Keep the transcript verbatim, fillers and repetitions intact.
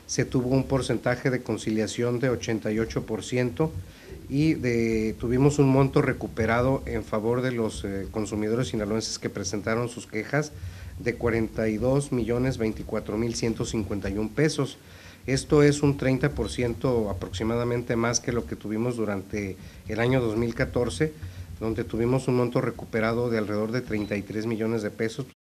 se tuvo un porcentaje de conciliación de ochenta y ocho por ciento y de, tuvimos un monto recuperado en favor de los eh, consumidores sinaloenses que presentaron sus quejas de cuarenta y dos millones veinticuatro mil ciento cincuenta y uno pesos. Esto es un treinta por ciento aproximadamente más que lo que tuvimos durante el año dos mil catorce, donde tuvimos un monto recuperado de alrededor de treinta y tres millones de pesos.